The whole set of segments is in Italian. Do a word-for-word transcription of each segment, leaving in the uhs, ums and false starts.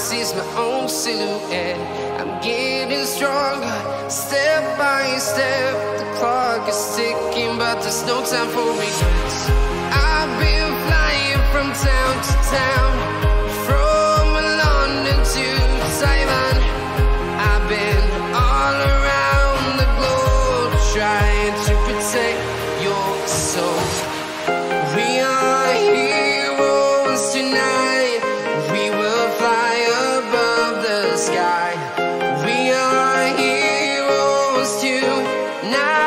sees my own silhouette. I'm getting stronger, step by step. The clock is ticking, but there's no time for regrets. I've been flying from town to town, from London to Taiwan. I've been all around the globe, trying to protect your soul. We are heroes tonight. We will fly above the sky. We are heroes tonight.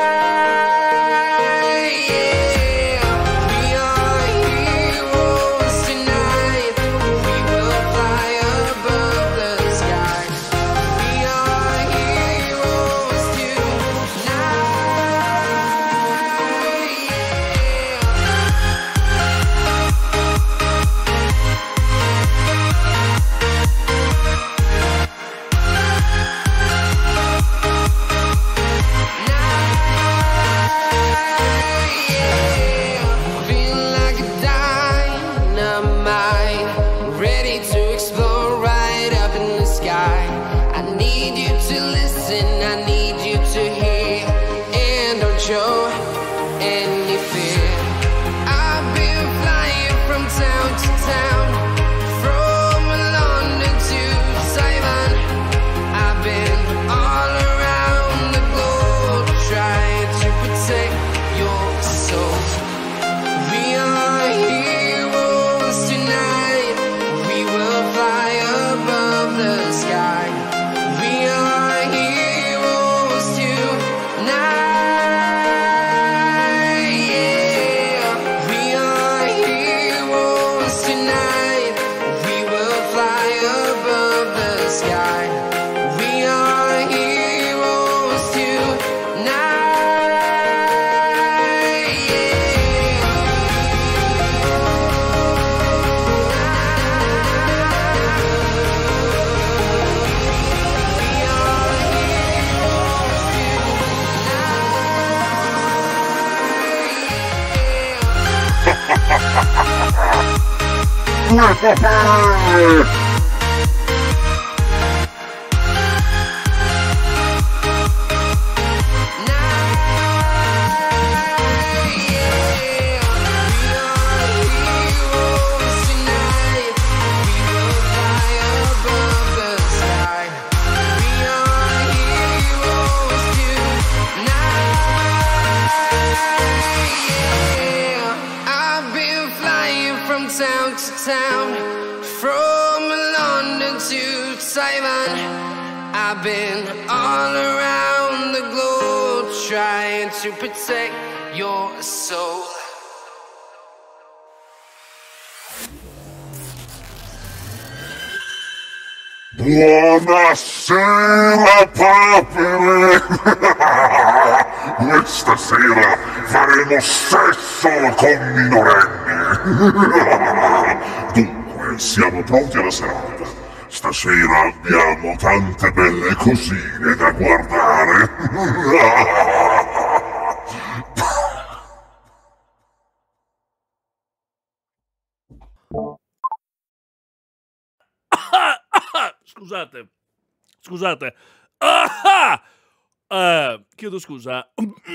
Show any fear. I've been flying from town to town, from London to Taiwan. I've been all around the globe, trying to protect your soul. We are heroes tonight. We will fly above the sky. We are heroes tonight. Town to town, from London to Taiwan. I've been all around the globe, trying to protect your soul. Buonasera papere! Questa sera faremo sesso con minorenni! Dunque, siamo pronti alla serata. Stasera abbiamo tante belle cosine da guardare. Scusate, scusate. Ah! Uh, chiedo scusa.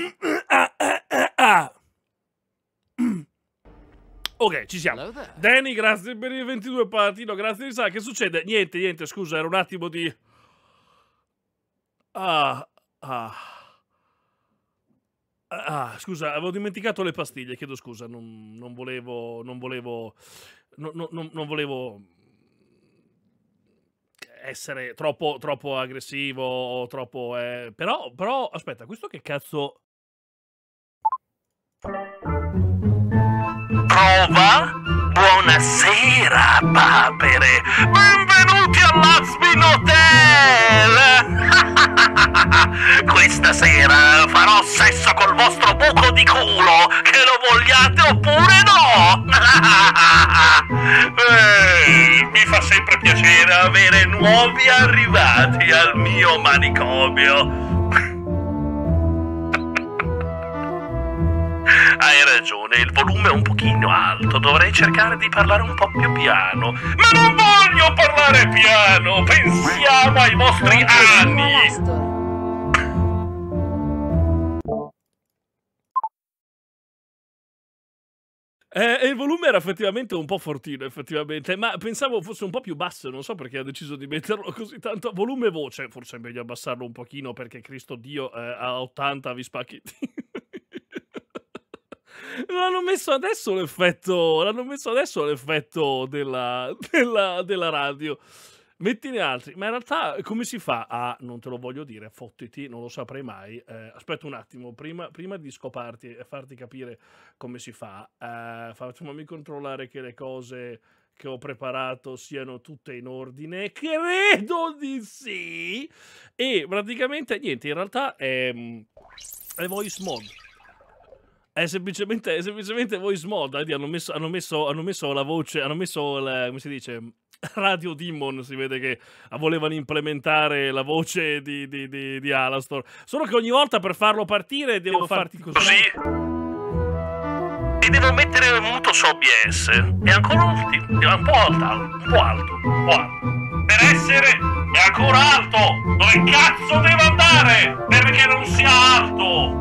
Ok, ci siamo. Danny, grazie per il ventidue palatino, grazie di sa. Che succede? Niente, niente, scusa, era un attimo di... Ah, ah. Ah, scusa, avevo dimenticato le pastiglie, chiedo scusa, non, non volevo... Non volevo... No, no, no, non volevo... essere troppo, troppo aggressivo o troppo... Eh, però, però, aspetta, questo che cazzo... Prova? Buonasera, papere! Benvenuti all'Asmin Hotel! Questa sera farò sesso col vostro buco di culo, che lo vogliate oppure no! Ehi, mi fa sempre piacere avere nuovi arrivati al mio manicomio. Hai ragione, il volume è un pochino alto, dovrei cercare di parlare un po' più piano. Ma non voglio parlare piano, pensiamo ai vostri anni! Eh, il volume era effettivamente un po' fortino, effettivamente, ma pensavo fosse un po' più basso, non so perché ha deciso di metterlo così tanto a volume voce, forse è meglio abbassarlo un pochino perché Cristo Dio eh, a ottanta vi spacchi. L'hanno messo adesso l'effetto, l'hanno messo adesso l'effetto della, della, della radio. Mettine altri, ma in realtà come si fa a, non te lo voglio dire, fottiti, non lo saprei mai. Eh, aspetta un attimo, prima, prima di scoparti e farti capire come si fa, eh, facciami controllare che le cose che ho preparato siano tutte in ordine. Credo di sì! E praticamente, niente, in realtà è, è voice mod. È semplicemente, è semplicemente voice mod. eh, Hanno messo, hanno, messo, hanno messo la voce, hanno messo, la, come si dice, Radio Demon. Si vede che volevano implementare la voce di, di, di, di Alastor. Solo che ogni volta per farlo partire devo, devo farti così. Così? E devo mettere muto su O B S. È ancora un, un po' alto, un po' alto, un po' alto. Per essere è ancora alto. Dove cazzo devo andare? Perché non sia alto?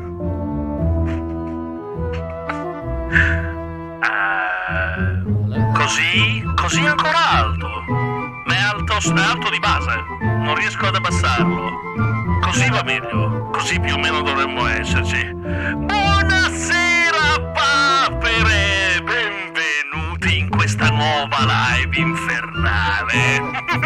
Uh, così, così ancora alto. Ma è alto, è alto di base. Non riesco ad abbassarlo. Così va meglio. Così più o meno dovremmo esserci. Buonasera papere. Benvenuti in questa nuova live infernale.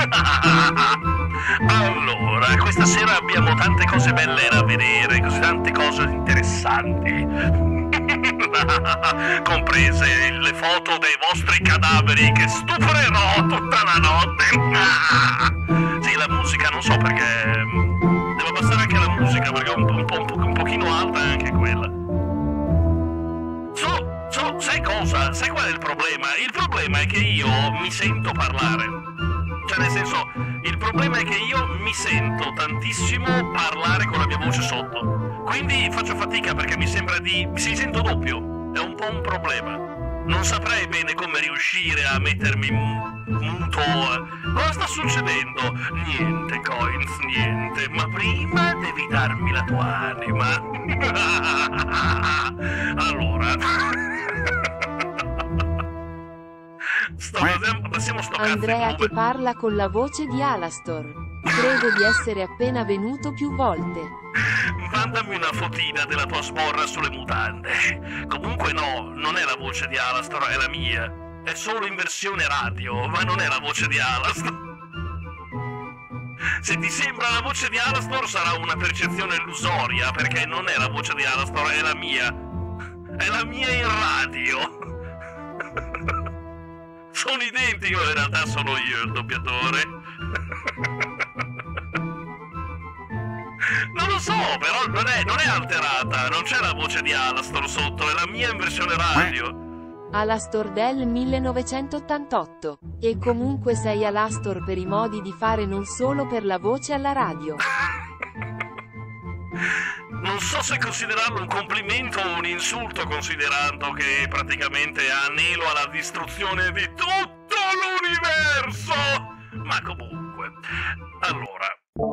Allora, questa sera abbiamo tante cose belle da vedere, così tante cose interessanti. Comprese le foto dei vostri cadaveri che stuprerò tutta la notte. Sì, la musica non so perché devo abbassare anche la musica perché è un, po', un, po', un pochino alta anche quella. So, so, sai cosa? Sai qual è il problema? Il problema è che io mi sento parlare. Cioè, nel senso, il problema è che io mi sento tantissimo parlare con la mia voce sotto. Quindi faccio fatica perché mi sembra di... mi sento doppio. È un po' un problema. Non saprei bene come riuscire a mettermi muto. Cosa sta succedendo? Niente, Coins, niente. Ma prima devi darmi la tua anima. Allora... Sto, passiamo sto cazzo Andrea che parla con la voce di Alastor. Credo di essere appena venuto più volte. Mandami una fotina della tua sporra sulle mutande. Comunque no, non è la voce di Alastor, è la mia. È solo in versione radio, ma non è la voce di Alastor. Se ti sembra la voce di Alastor sarà una percezione illusoria, perché non è la voce di Alastor, è la mia. È la mia in radio. Sono identico, in realtà sono io il doppiatore. Non lo so, però non è, non è alterata, non c'è la voce di Alastor sotto, è la mia in versione radio. Alastor del millenovecentottantotto. E comunque sei Alastor per i modi di fare, non solo per la voce alla radio. Non so se considerarlo un complimento o un insulto, considerando che praticamente anelo alla distruzione di tutto l'universo. Ma comunque, allora...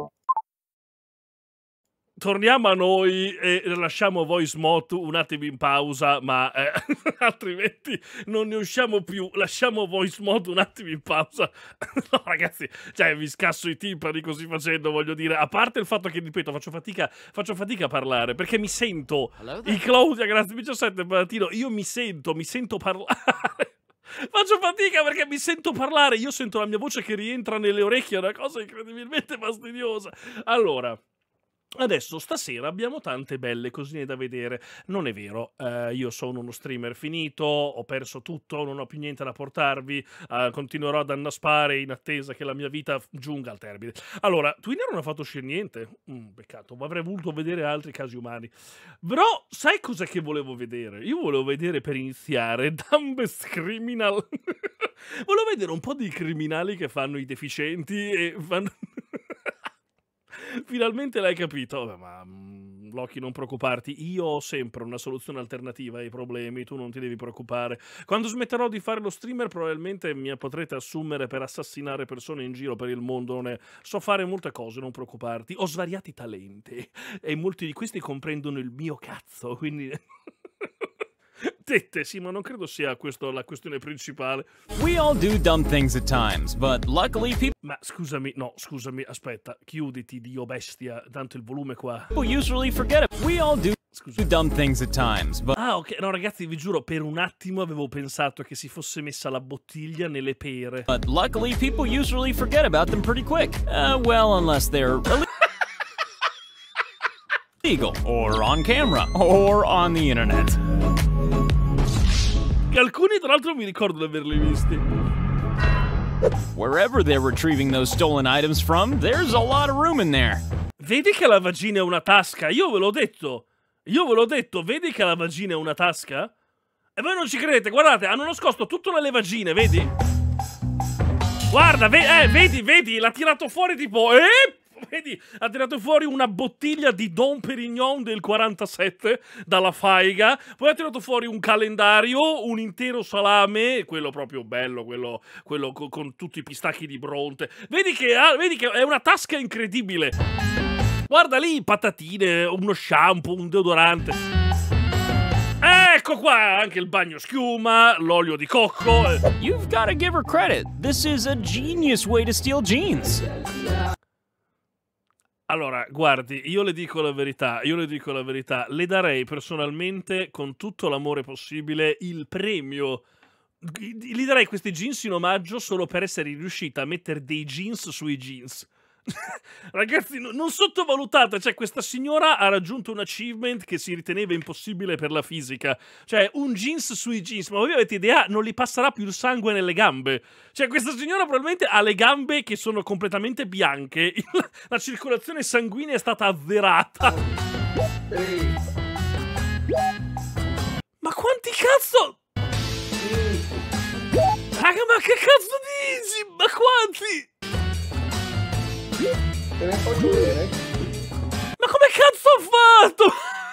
Torniamo a noi e lasciamo Voice Mod un attimo in pausa, ma eh, altrimenti non ne usciamo più. Lasciamo Voice Mod un attimo in pausa. No, ragazzi, cioè vi scasso i timpani così facendo, voglio dire. A parte il fatto che, ripeto, faccio fatica, faccio fatica a parlare, perché mi sento... I Claudia, grazie diciassette, Baratino, io mi sento, mi sento parlare... Faccio fatica perché mi sento parlare. Io sento la mia voce che rientra nelle orecchie, è una cosa incredibilmente fastidiosa. Allora... Adesso stasera abbiamo tante belle cosine da vedere. Non è vero, eh, io sono uno streamer finito, ho perso tutto, non ho più niente da portarvi, eh, continuerò ad annaspare in attesa che la mia vita giunga al termine. Allora, Twinner non ha fatto uscire niente, mm, peccato, avrei voluto vedere altri casi umani. Però, sai cos'è che volevo vedere? Io volevo vedere, per iniziare, Dumbest Criminal. Volevo vedere un po' di criminali che fanno i deficienti e fanno... Finalmente l'hai capito. Vabbè, ma Loki, non preoccuparti, io ho sempre una soluzione alternativa ai problemi, tu non ti devi preoccupare. Quando smetterò di fare lo streamer probabilmente mi potrete assumere per assassinare persone in giro per il mondo, non è... so fare molte cose, non preoccuparti, ho svariati talenti e molti di questi comprendono il mio cazzo, quindi... Tette, sì, ma non credo sia questa la questione principale. We all do dumb things at times, but luckily people Ma scusami, no, scusami, aspetta, chiuditi, Dio bestia, tanto il volume qua. usually forget it. We all do Scusa. dumb things at times, but Ah, ok, no ragazzi, vi giuro, per un attimo avevo pensato che si fosse messa la bottiglia nelle pere. but luckily people usually forget about them pretty quick. Uh, well, unless they're illegal, or on camera, or on the internet. Alcuni tra l'altro mi ricordo di averli visti. Wherever they're retrieving those stolen items from, there's a lot of room in there. Vedi che la vagina è una tasca? Io ve l'ho detto. Io ve l'ho detto, vedi che la vagina è una tasca? E voi non ci credete, guardate, hanno nascosto tutto nelle vagine, vedi? Guarda, ve eh, vedi, vedi, l'ha tirato fuori tipo... Eh? Vedi, ha tirato fuori una bottiglia di Dom Perignon del quarantasette dalla faiga, poi ha tirato fuori un calendario, un intero salame, quello proprio bello, quello, quello con, con tutti i pistacchi di Bronte. Vedi che, ha, vedi che è una tasca incredibile. Guarda lì, patatine, uno shampoo, un deodorante. Ecco qua, anche il bagno schiuma, l'olio di cocco. You've got to give her credit. This is a genius way to steal jeans. Allora, guardi, io le dico la verità, io le dico la verità, le darei personalmente, con tutto l'amore possibile, il premio. Gli darei questi jeans in omaggio solo per essere riuscita a mettere dei jeans sui jeans. Ragazzi, no, non sottovalutate, cioè questa signora ha raggiunto un achievement che si riteneva impossibile per la fisica, cioè un jeans sui jeans, ma voi avete idea, non gli passerà più il sangue nelle gambe, cioè questa signora probabilmente ha le gambe che sono completamente bianche, la circolazione sanguigna è stata azzerata. Ma quanti cazzo... Raga, ma che cazzo dici? Ma quanti? Te ne faccio vedere? Ma come cazzo ho fatto?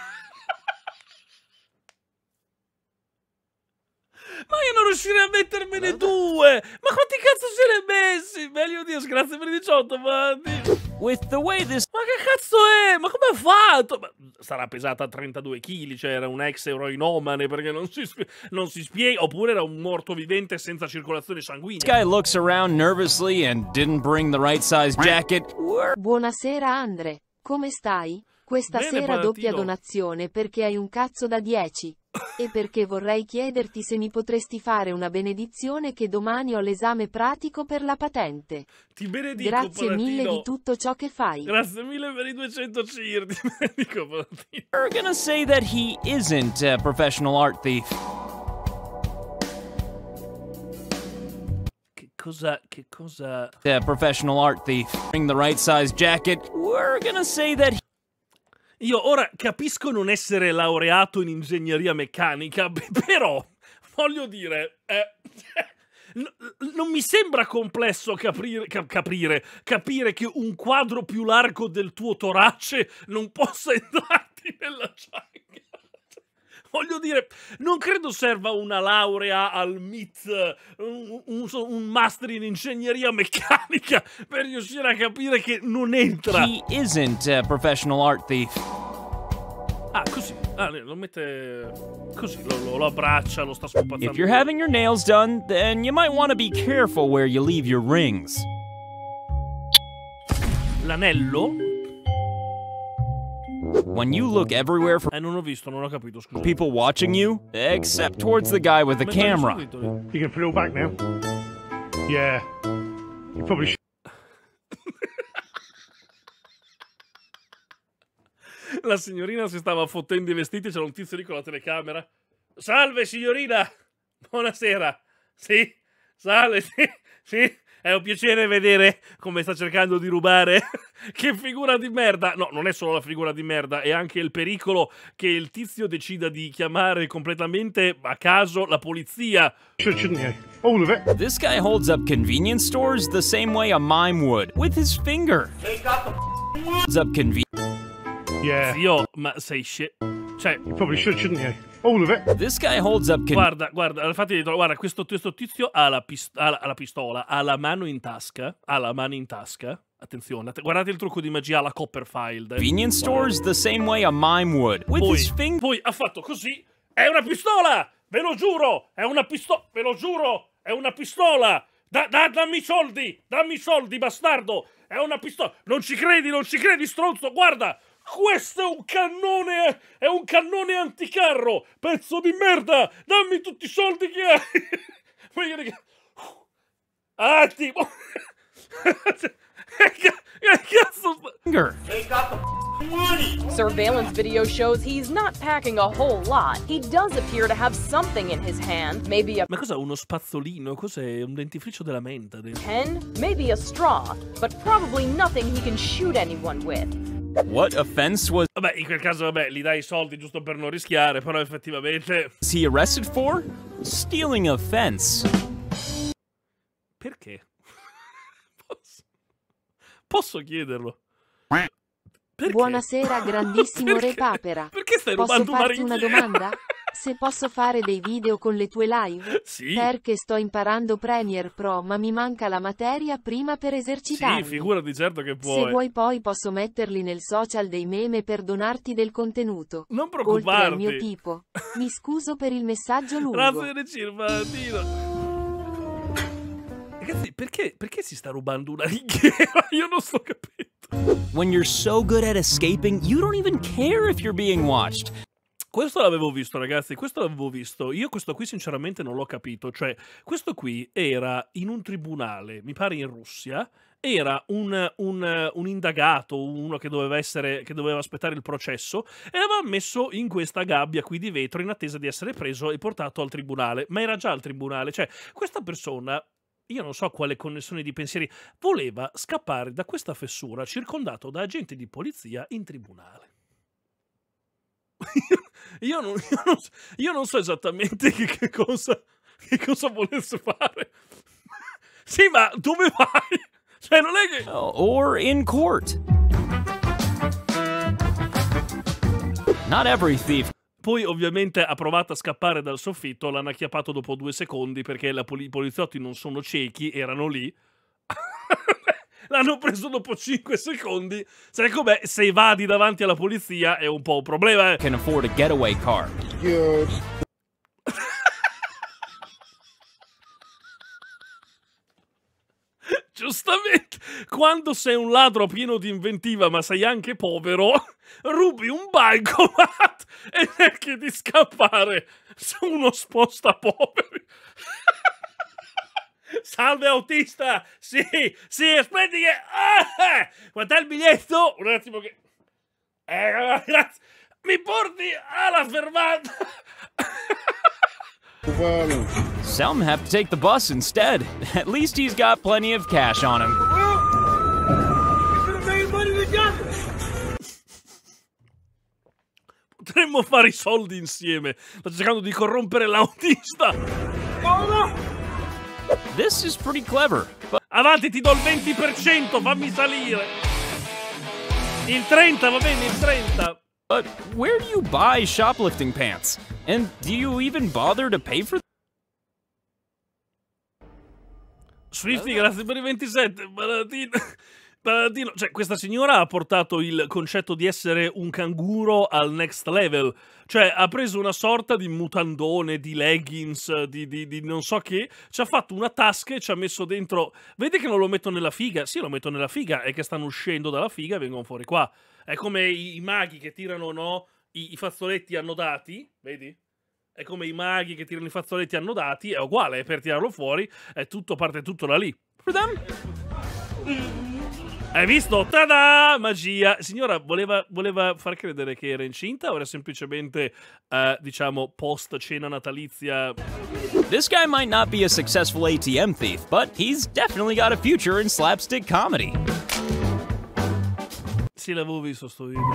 Ma io non riuscirei a mettermene due! Ma quanti cazzo se ne messi? Meglio Dio, grazie per i diciotto, avanti! With the way this Ma che cazzo è? Ma come ha fatto? Ma sarà pesata trentadue chili, cioè era un ex eroinomane perché non si, non si spiega, oppure era un morto vivente senza circolazione sanguigna. guy looks around nervously and didn't bring the right size jacket. Buonasera Andre, come stai? Questa Bene, sera Palatino. doppia donazione perché hai un cazzo da dieci. E perché vorrei chiederti se mi potresti fare una benedizione che domani ho l'esame pratico per la patente. Ti benedico, Grazie Palatino. mille di tutto ciò che fai. Grazie mille per i duecento cir, ti benedico, Palatino. We're gonna say that he isn't a professional art thief. Che cosa, che cosa... A professional art thief. Bring the right size jacket. We're gonna say that he Io ora capisco non essere laureato in ingegneria meccanica, però, voglio dire, eh, n- non mi sembra complesso capire, cap- capire, capire che un quadro più largo del tuo torace non possa entrarti nella giacca. Voglio dire, non credo serva una laurea al M I T, un, un, un master in ingegneria meccanica per riuscire a capire che non entra. he isn't a professional art thief. Ah, così. Ah, lo mette così, lo, lo, lo abbraccia, lo sta scopazzando. If you're having your nails done, then you might want to be careful where you leave your rings. L'anello? When you look everywhere for Eh, non ho visto, non ho capito, scusa. people watching you, except towards the guy with the camera. You can put it all back now. Yeah. You probably should. La signorina si stava fottendo i vestiti, c'era un tizio lì con la telecamera. Salve, signorina! Buonasera! Sì? Salve, sì? Sì? È un piacere vedere come sta cercando di rubare. Che figura di merda! No, non è solo la figura di merda, è anche il pericolo che il tizio decida di chiamare completamente a caso la polizia. Should, shouldn't you? All of it. This guy holds up convenience stores the same way a mime would, with his finger. Holds up convenience. Yeah. Zio, ma sei sce... Cioè, You probably should, shouldn't you? All of it. This guy holds up. Con- guarda, guarda, infatti dietro, guarda, questo, questo tizio ha la, pist- ha, la, ha la pistola, ha la mano in tasca, ha la mano in tasca. Attenzione, att- guardate il trucco di magia alla Copperfield. Eh. convenience stores the same way a mime would. With Poi, his finger. poi ha fatto così. È una pistola! Ve lo giuro! È una pistola! Ve lo giuro! È una pistola! Da, da, dammi i soldi! Dammi i soldi, bastardo! È una pistola! Non ci credi, non ci credi, stronzo! Guarda! Questo è un cannone! È un cannone anticarro! Pezzo di merda! Dammi tutti i soldi che hai! Poi io dico... Ah, tipo... Finger. Surveillance video shows he's not packing a whole lot. He does appear to have something in his hand, maybe a Ma cos'è uno spazzolino? Cos'è un dentifricio della menta? dentro? pen, maybe a straw, but probably nothing he can shoot anyone with. What offense was Vabbè, in quel caso, vabbè, gli dai i soldi giusto per non rischiare, però effettivamente... he arrested for? Stealing a fence. Perché? Posso, posso chiederlo? Perché? Buonasera, grandissimo Perché? Re Papera. Perché stai Posso rubando una farti una ringhiera? domanda? Se posso fare dei video con le tue live? Sì. Perché sto imparando Premiere Pro, ma mi manca la materia prima per esercitarmi. Sì, figurati, certo che puoi. Se vuoi poi posso metterli nel social dei meme per donarti del contenuto. Non Oltre preoccuparti. al mio tipo. Mi scuso per il messaggio lungo. Grazie, Cirvantino. Ragazzi, perché, perché si sta rubando una ringhiera? Io non sto capendo. When you're so good at escaping, you don't even care if you're being watched. Questo l'avevo visto, ragazzi, questo l'avevo visto. Io questo qui sinceramente non l'ho capito. Cioè, questo qui era in un tribunale, mi pare in Russia, era un, un, un indagato, uno che doveva essere, che doveva aspettare il processo, e l'aveva messo in questa gabbia qui di vetro in attesa di essere preso e portato al tribunale. Ma era già al tribunale, cioè, questa persona... Io non so quale connessione di pensieri, voleva scappare da questa fessura circondato da agenti di polizia in tribunale. io, non, io, non, io non so esattamente che, che, cosa, che cosa volesse fare. Sì, ma dove vai? Cioè, non è che... Or in court. Not every thief. Poi ovviamente ha provato a scappare dal soffitto, l'hanno acchiappato dopo due secondi perché la poli- i poliziotti non sono ciechi, erano lì. L'hanno preso dopo cinque secondi. Sai com'è? Se evadi davanti alla polizia è un po' un problema, eh. Can afford a getaway car. Giustamente, quando sei un ladro pieno di inventiva ma sei anche povero, rubi un bancomat e cerchi di scappare su uno spostapoveri. Salve autista! Sì, sì, aspetti che... Ah, quant'è il biglietto? Un attimo che... Eh, grazie. Mi porti alla fermata? Some have to take the bus instead. At least he's got plenty of cash on him. Potremmo fare i soldi insieme. Sto cercando di corrompere l'autista. This is pretty clever. But Avanti, ti do il venti per cento, fammi salire. Il trenta, va bene, il trenta. But where do you buy shoplifting pants? And do you even bother to pay for them? Swifty, grazie per i ventisette. Paladino. Paladino. Cioè, questa signora ha portato il concetto di essere un canguro al next level. Cioè, ha preso una sorta di mutandone, di leggings, di, di, di non so che, ci ha fatto una tasca e ci ha messo dentro... Vedi che non lo metto nella figa? Sì, lo metto nella figa, è che stanno uscendo dalla figa e vengono fuori qua. È come i, i maghi che tirano, no, i, i fazzoletti annodati, vedi? È come i maghi che tirano i fazzoletti annodati, è uguale, per tirarlo fuori, è tutto, parte tutto da lì. For them? Hai visto? Tada! Magia! Signora, voleva, voleva far credere che era incinta o era semplicemente, uh, diciamo, post cena natalizia? This guy might not be a successful A T M thief, but he's definitely got a future in slapstick comedy. Sì, l'avevo visto sto video.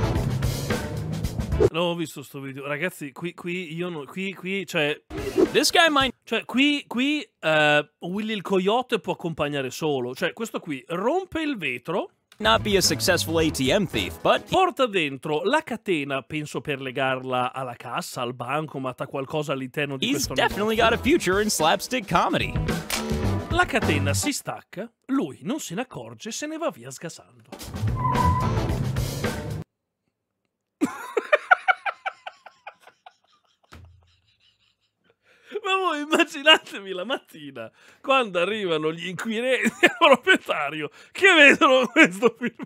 L'avevo visto sto video. Ragazzi, qui, qui, io non... Qui, qui, cioè... This guy might... Cioè, qui, qui uh, Willy il Coyote può accompagnare solo. Cioè, questo qui rompe il vetro, not be a successful A T M thief, but Porta dentro la catena, penso per legarla alla cassa, al bancomat, a qualcosa all'interno di he's questo definitely got a future in slapstick comedy. negozio. La catena si stacca, lui non se ne accorge e se ne va via sgasando. Ma voi immaginatevi la mattina, quando arrivano gli inquirenti al proprietario, che vedono questo film.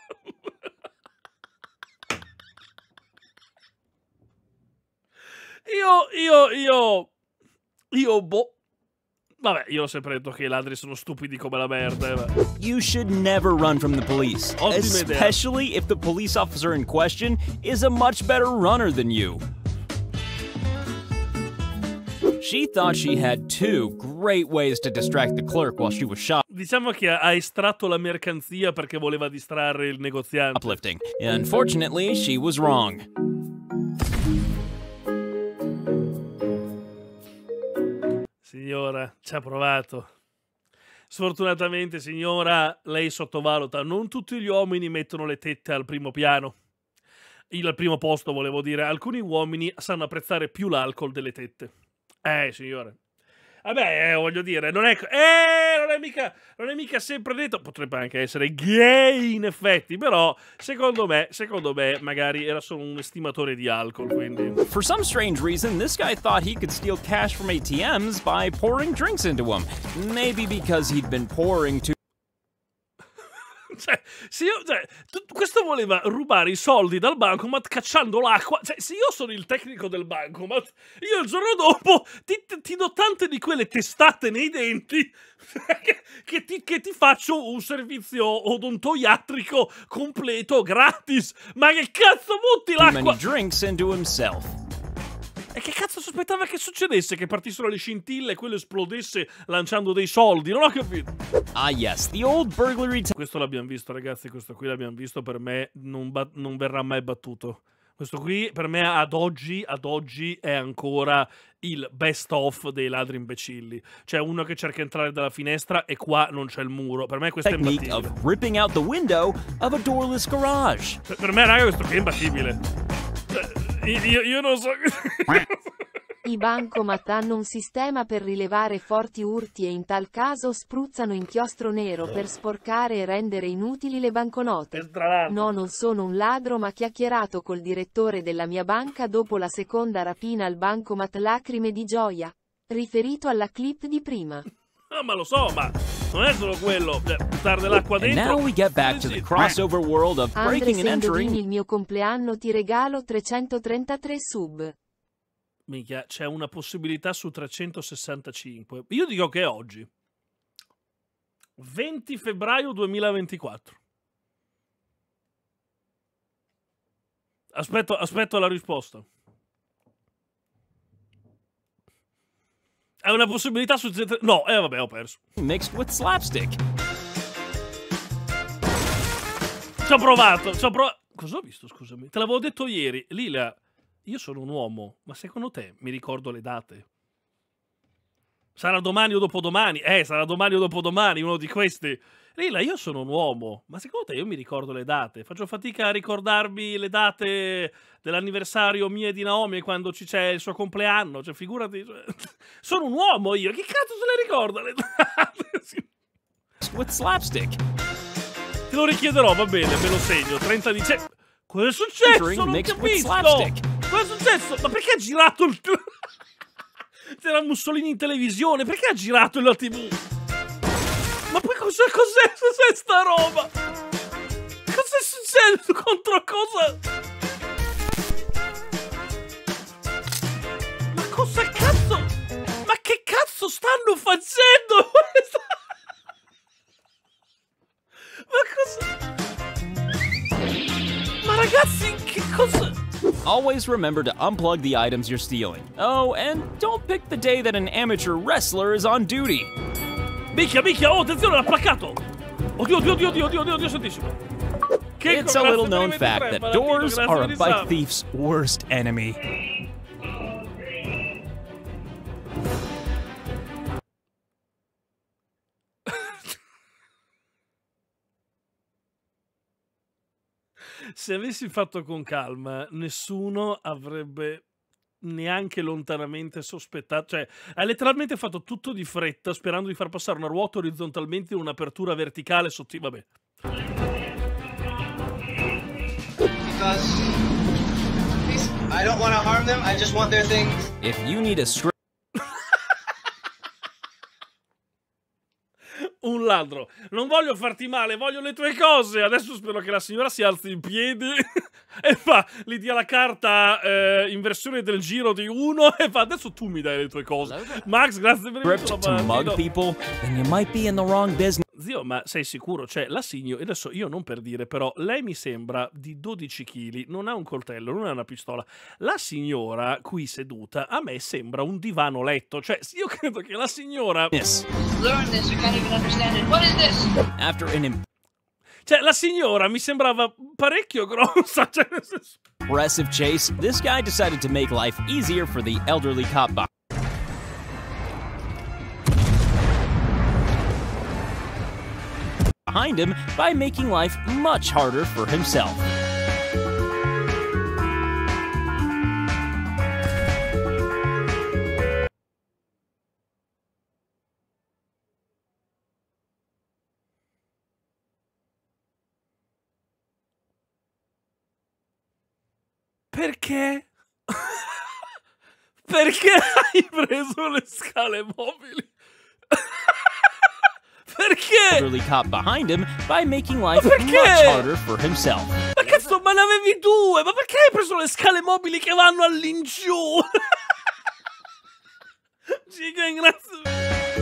Io, io, io, io, boh. Vabbè, io ho sempre detto che i ladri sono stupidi come la merda. Eh, ma- You should never run from the police, Ottima idea. especially if the police officer in question is a much better runner than you. She thought she had two great ways to distract the clerk while she was Diciamo che ha estratto la mercanzia perché voleva distrarre il negoziante. shoplifting. Unfortunately, she was wrong. Signora, ci ha provato. Sfortunatamente, signora, lei sottovaluta. Non tutti gli uomini mettono le tette al primo piano. Il al primo posto, volevo dire. Alcuni uomini sanno apprezzare più l'alcol delle tette. Eh, signore. Vabbè, eh, voglio dire, non è... Eh, non è mica... Non è mica sempre detto... Potrebbe anche essere gay, in effetti, però, secondo me, secondo me, magari era solo un estimatore di alcol, quindi... For some strange reason, this guy thought he could steal cash from A T Ms by pouring drinks into them. Maybe because he'd been pouring too Cioè, se io, cioè, tu- questo voleva rubare i soldi dal bancomat cacciando l'acqua. Cioè, se io sono il tecnico del bancomat, io il giorno dopo ti, ti- ti do tante di quelle testate nei denti che, che ti, che ti faccio un servizio odontoiatrico completo, gratis. Ma che cazzo butti l'acqua? many drinks into himself. E che cazzo sospettava che succedesse? Che partissero le scintille e quello esplodesse lanciando dei soldi? Non ho capito. Ah yes, the old burglary t- Questo l'abbiamo visto, ragazzi, questo qui l'abbiamo visto, per me non, ba- non verrà mai battuto. Questo qui, per me, ad oggi, ad oggi è ancora il best of dei ladri imbecilli. C'è uno che cerca di entrare dalla finestra e qua non c'è il muro. Per me questo è technique imbattibile. of ripping out the window of a doorless garage. Per, per me, raga, questo qui è imbattibile. Cioè, io, io non so... I bancomat hanno un sistema per rilevare forti urti e in tal caso spruzzano inchiostro nero per sporcare e rendere inutili le banconote. È strano. No, non sono un ladro, ma chiacchierato col direttore della mia banca dopo la seconda rapina al bancomat, lacrime di gioia. Riferito alla clip di prima. No, ma lo so, ma non è solo quello. Cioè, buttare dell'acqua And dentro... now we get back to the crossover world of Andre, breaking se and indovini entering. il mio compleanno ti regalo trecentotrentatré sub. Minchia, c'è una possibilità su trecentosessantacinque. Io dico che è oggi. venti febbraio duemilaventiquattro. Aspetto, aspetto la risposta. È una possibilità su... No, eh vabbè, ho perso. Mixed with slapstick. Ci ho provato, ci ho provato. Cosa ho visto, scusami? Te l'avevo detto ieri. Lila, io sono un uomo, ma secondo te mi ricordo le date? Sarà domani o dopodomani? Eh, sarà domani o dopodomani, uno di questi. Lila, io sono un uomo, ma secondo te io mi ricordo le date? Faccio fatica a ricordarmi le date dell'anniversario mio e di Naomi quando ci c'è il suo compleanno. Cioè, figurati. Cioè, sono un uomo io, che cazzo se le ricorda le date? With slapstick. Te lo richiederò, va bene, me lo segno. trenta dicembre. Cosa è successo? Non Mixed with capisco. slapstick. Cosa è successo? Ma perché ha girato il... C'era Mussolini in televisione, perché ha girato la tivù? Ma poi cos'è, cos'è, cos'è sta roba? Cos'è successo? Contro cosa? Ma cosa cazzo? Ma che cazzo stanno facendo? Ma cosa? Ma ragazzi, che cosa? Always remember to unplug the items you're stealing. Oh, and don't pick the day that an amateur wrestler is on duty. Minchia, minchia, oh, attenzione, l'ha placcato! Oddio, oddio, oddio, oddio, oddio, oddio, oddio, santissimo. Che It's a grazie little known per fact ventitré, that Valentino, doors grazie are a per il bike sub. thief's worst enemy. Se avessi fatto con calma, nessuno avrebbe neanche lontanamente sospettato. Cioè, hai letteralmente fatto tutto di fretta sperando di far passare una ruota orizzontalmente in un'apertura verticale sottile. Vabbè. Because I don't want to harm them, I just want their things. If you need a script. Un ladro, non voglio farti male, voglio le tue cose. Adesso spero che la signora si alzi in piedi e fa, gli dia la carta eh, in versione del giro di uno e fa, adesso tu mi dai le tue cose. Max, grazie per il Script to mug people, then you might be in the wrong business. Zio, ma sei sicuro? Cioè, la signora, adesso io non per dire, però lei mi sembra di dodici chili, non ha un coltello, non ha una pistola. La signora qui seduta a me sembra un divano letto. Cioè, io credo che la signora... Yes. Learn this, you can't even understand it. What is this? After an imp Cioè, la signora mi sembrava parecchio grossa. Cioè, nel senso... impressive chase, this guy decided to make life easier for the elderly cop behind behind him by making life much harder for himself. Perché? Perché hai preso le scale mobili? Perché? Elderly cop behind him by making life Ma perché? much harder for himself. Ma cazzo, ma ne avevi due! Ma perché hai preso le scale mobili che vanno all'ingiù? Giga, grazie.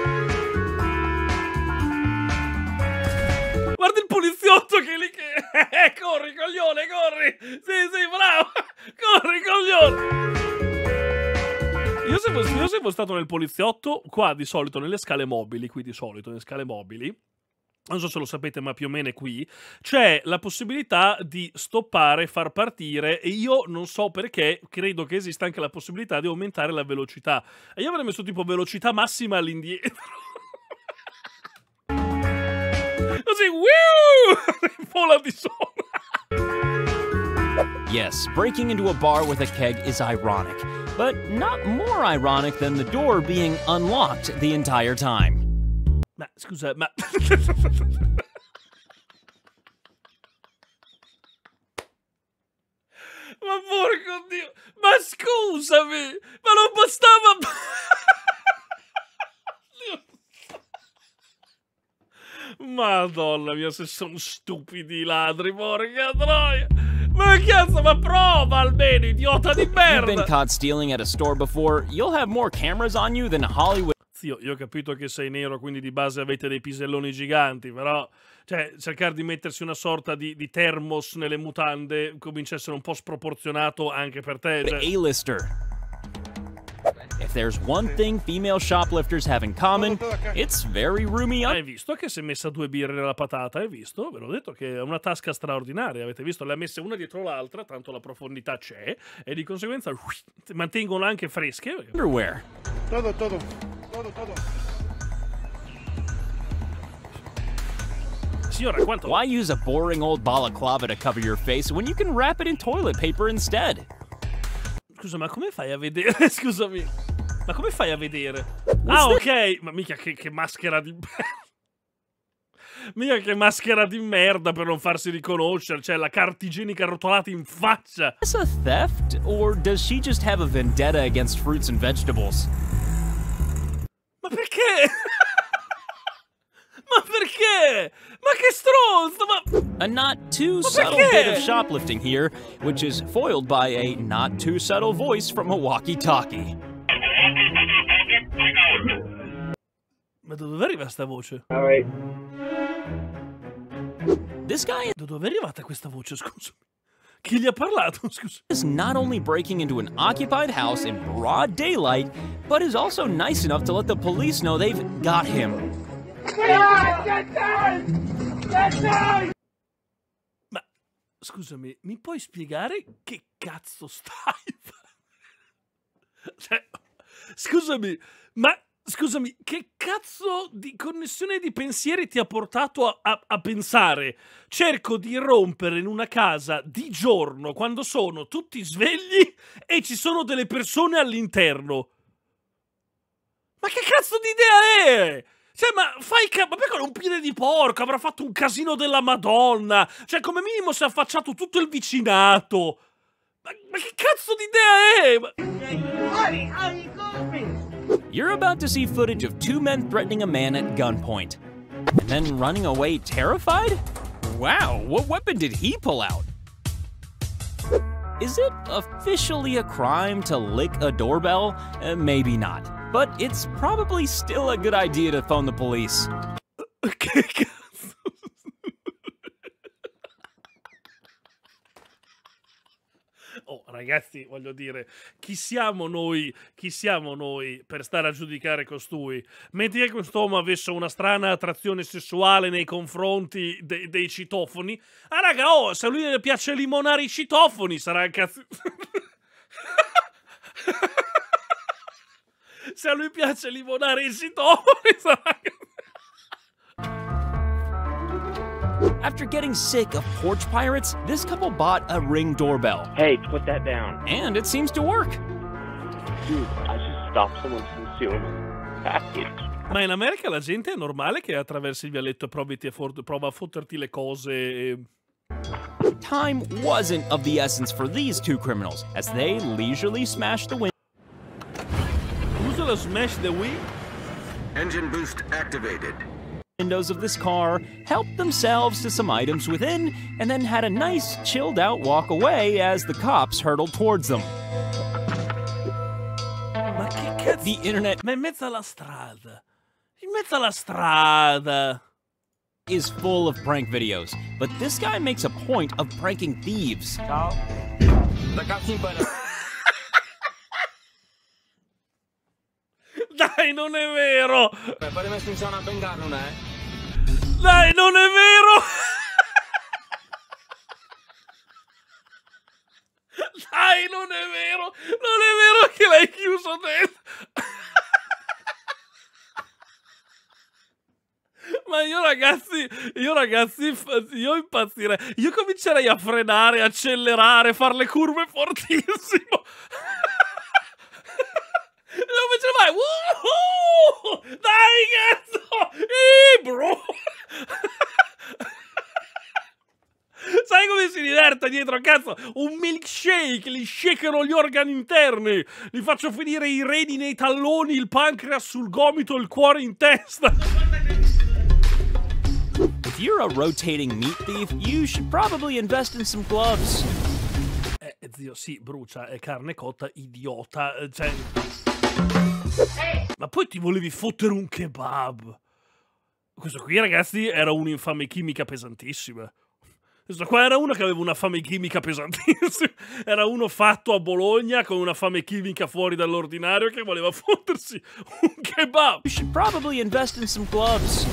Guarda il poliziotto che è lì che... Eh, corri, coglione, corri! Sì, sì, bravo! Corri, coglione! Io se, fossi, io se fossi stato nel poliziotto, qua di solito nelle scale mobili, qui di solito nelle scale mobili, non so se lo sapete ma più o meno è qui, c'è la possibilità di stoppare, far partire e io non so perché, credo che esista anche la possibilità di aumentare la velocità. E io avrei messo tipo velocità massima all'indietro. Così, wiu! Vola di sopra. Yes, breaking into a bar with a keg is ironic, but not more ironic than the door being unlocked the entire time. Ma scusa, ma... Ma porco Dio! Ma scusami! Ma non bastava... Madonna mia, se sono stupidi i ladri, porca troia! Ma cazzo, ma prova almeno, idiota di merda! You've been caught stealing at a store before, you'll have more cameras on you than Hollywood. Zio, io ho capito che sei nero, quindi di base avete dei piselloni giganti, però... Cioè, cercare di mettersi una sorta di, di termos nelle mutande comincia a essere un po' sproporzionato anche per te. Cioè... A-lister. If there's one thing female shoplifters have in common, it's very roomy. Hai visto che si è messa due birre nella patata? Hai visto? Ve l'ho detto che è una tasca straordinaria. Avete visto? Le ha messe una dietro l'altra, tanto la profondità c'è, e di conseguenza ui, mantengono anche fresche. Underwear. Todo, todo, todo, todo. Signora, quanto... Why use a boring old balaclava to cover your face when you can wrap it in toilet paper instead? Scusa, ma come fai a vedere? Scusami. Ma come fai a vedere? Ah, ok. Ma mica che, che maschera di... mica che maschera di merda per non farsi riconoscere. Cioè, la carta igienica arrotolata in faccia. Is this a theft? Or does she just have a vendetta against fruits and vegetables? Ma perché? Ma perché? Ma che stronzo! Ma... A not too Ma subtle perché? bit of shoplifting here, which is foiled by a not too subtle voice from a walkie-talkie. Ma da dove arriva sta voce? Alright. This guy Da dove è arrivata questa voce, scusa? Chi gli ha parlato, scusa? is not only breaking into an occupied house in broad daylight, but is also nice enough to let the police know they've got him. Ma, scusami, mi puoi spiegare che cazzo stai facendo? Cioè, scusami, ma scusami, che cazzo di connessione di pensieri ti ha portato a, a, a pensare cerco di irrompere in una casa di giorno quando sono tutti svegli e ci sono delle persone all'interno? Ma che cazzo di idea è? Cioè, ma fai ca- ma perché un piede di porco avrà fatto un casino della Madonna? Cioè, come minimo si è affacciato tutto il vicinato. Ma, ma che cazzo di idea è? You're about to see footage of two men threatening a man at gunpoint. And then running away terrified? Wow, what weapon did he pull out? Is it officially a crime to lick a doorbell? Uh, maybe not. But it's probably still a good idea to phone the police. Che cazzo? Oh, ragazzi, voglio dire, chi siamo noi, chi siamo noi per stare a giudicare costui? Metti che quest'uomo avesse una strana attrazione sessuale nei confronti de- dei citofoni. Ah, raga, oh, se a lui le piace limonare i citofoni, sarà un cazzo... Se a lui piace limonare i citofoni, sarà... After getting sick of porch pirates, this couple bought a Ring doorbell. Hey, put that down. And it seems to work. Dude, I just stopped someone from stealing a package. Ma in America la gente è normale che attraversi il vialetto e provi a for- prova a fotterti le cose e... Time wasn't of the essence for these two criminals, as they leisurely smashed the window. Usa la smash the wheel? Engine boost activated. Windows of this car, helped themselves to some items within, and then had a nice, chilled out walk away as the cops hurtled towards them. Ma che cazzo? The internet Ma in mezzo alla strada. In mezzo alla strada. Is full of prank videos, but this guy makes a point of pranking thieves. Ciao. Dai, non è vero! Pare messo in zona Bengala, non è? Dai, non è vero! Dai, non è vero! Non è vero che l'hai chiuso dentro! Ma io ragazzi, io ragazzi, io impazzirei. Io comincerei a frenare, accelerare, fare le curve fortissimo. Dove ce vai? Uh-huh! Dai, cazzo! Ehi, bro! Sai come si diverte dietro, cazzo? Un milkshake, li shakerò gli organi interni, li faccio finire i reni nei talloni, il pancreas sul gomito, il cuore in testa. If you're a rotating meat thief, you should probably invest in some gloves. Eh, zio, sì, brucia, è carne cotta, idiota, cioè... Ma poi ti volevi fottere un kebab. Questo qui, ragazzi, era un'infame chimica pesantissima. Questo qua era uno che aveva una fame chimica pesantissima. Era uno fatto a Bologna con una fame chimica fuori dall'ordinario che voleva fottersi un kebab. You should probably invest in some gloves.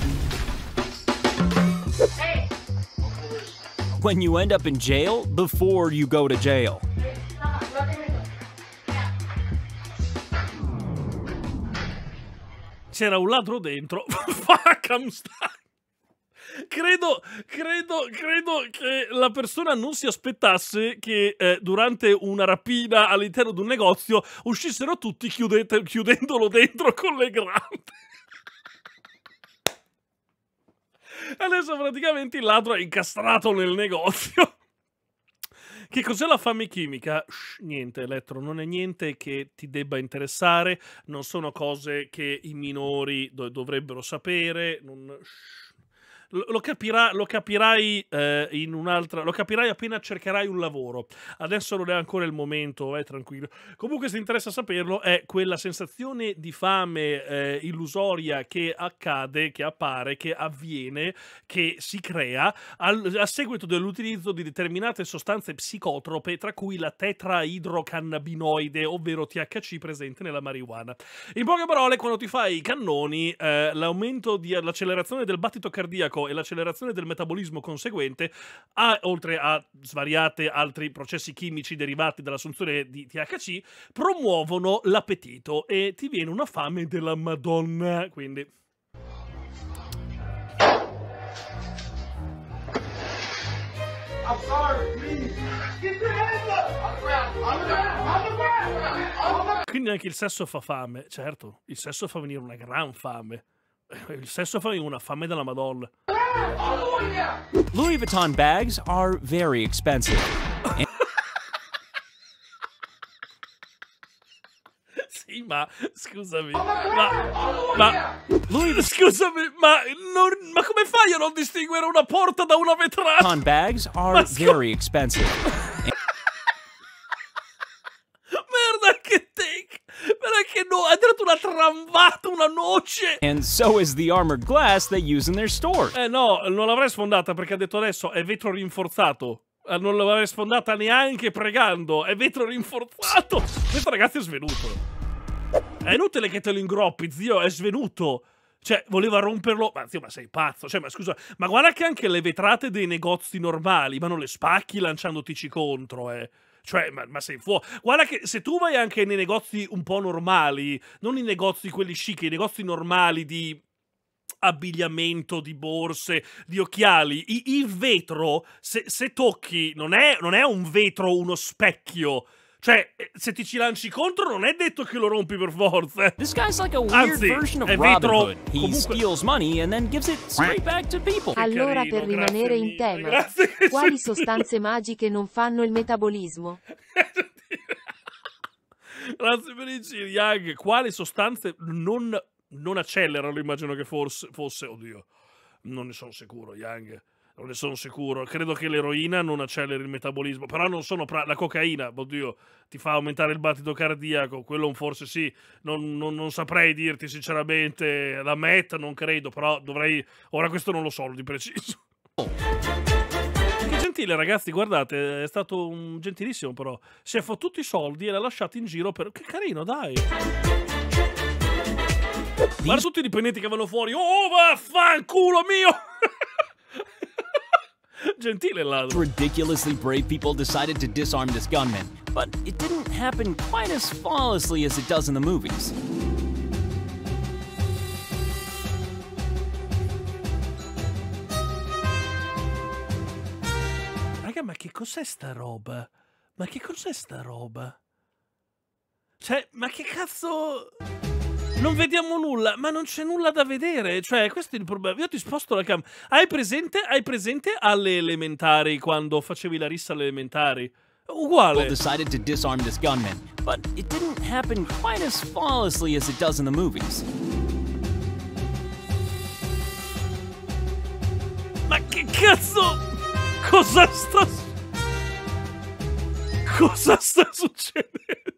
When you end up in jail, before you go to jail. C'era un ladro dentro. Fuck, I'm stuck. Credo, credo, credo che la persona non si aspettasse che eh, durante una rapina all'interno di un negozio uscissero tutti chiudete, chiudendolo dentro con le grande. Adesso praticamente il ladro è incastrato nel negozio. Che cos'è la fame chimica? Shh, niente, Elettro, non è niente che ti debba interessare, non sono cose che i minori do- dovrebbero sapere, non... Lo, lo, capirà, lo capirai eh, in un'altra. Lo capirai appena cercherai un lavoro. Adesso non è ancora il momento, eh, tranquillo. Comunque, se ti interessa saperlo, è quella sensazione di fame eh, illusoria che accade, che appare, che avviene, che si crea al, a seguito dell'utilizzo di determinate sostanze psicotrope, tra cui la tetraidrocannabinoide, ovvero T H C presente nella marijuana. In poche parole, quando ti fai i cannoni, eh, l'aumento di l'accelerazione del battito cardiaco pratico e l'accelerazione del metabolismo conseguente, a, oltre a svariate altri processi chimici derivati dall'assunzione di T H C, promuovono l'appetito e ti viene una fame della Madonna, quindi... I'm sorry, please. Get your hands up! On the ground! On the ground! On the ground! Quindi anche il sesso fa fame, certo, il sesso fa venire una gran fame. Il sesso fa venire una fame della Madonna. Louis Vuitton bags are very expensive. Sì, ma scusami, ma, ma Louis, scusami, ma, non, ma come fai a non distinguere una porta da una vetrata? Vuitton bags are very expensive. Merda, che take! Perché no, ha dato una tramvata, una noce! And so is the armored glass they use in their store. Eh no, non l'avrei sfondata perché ha detto adesso è vetro rinforzato. Non l'avrei sfondata neanche pregando, è vetro rinforzato! Questo ragazzo è svenuto. È inutile che te lo ingroppi, zio, è svenuto. Cioè, voleva romperlo... Ma zio, ma sei pazzo? Cioè, ma scusa, ma guarda che anche le vetrate dei negozi normali, ma non le spacchi lanciandotici contro, eh. Cioè, ma, ma sei fuori. Guarda che se tu vai anche nei negozi un po' normali, non i negozi quelli chic, i negozi normali di abbigliamento, di borse, di occhiali, I, il vetro, se, se tocchi, non è, non è un vetro, uno specchio. Cioè, se ti ci lanci contro non è detto che lo rompi per forza. This guy's like a weird Anzi, version of è Robin vetro, Hood. He comunque... steals money and then gives it straight back to people. Allora, carino, per rimanere in mille, tema, grazie che quali sei- sostanze magiche non fanno il metabolismo? Grazie per il giro, Yang. Quali sostanze non, non accelerano, immagino che forse, fosse... Oddio, non ne sono sicuro, Yang. Non ne sono sicuro. Credo che l'eroina non acceleri il metabolismo. Però non sono... Pra- la cocaina, oddio, ti fa aumentare il battito cardiaco. Quello forse sì. Non, non, non saprei dirti sinceramente. La meth non credo, però dovrei... Ora questo non lo so di preciso. Che gentile, ragazzi, guardate, è stato un gentilissimo, però. Si è fottuto i soldi e l'ha lasciato in giro per... Che carino, dai! Guarda tutti i dipendenti che vanno fuori. Oh, vaffanculo mio! Gentile il ladro. Ridiculously brave people decided to disarm this gunman, but it didn't happen quite as flawlessly as it does in the movies. Raga, ma che cos'è sta roba? Ma che cos'è sta roba? Cioè, ma che cazzo... Non vediamo nulla, ma non c'è nulla da vedere. Cioè, questo è il problema. Io ti sposto la cam. Hai presente, hai presente alle elementari, quando facevi la rissa alle elementari? Uguale. Decided to disarm this gunman, but it didn't happen quite as flawlessly as it does in the movies. Ma che cazzo? Cosa sta... Cosa sta succedendo?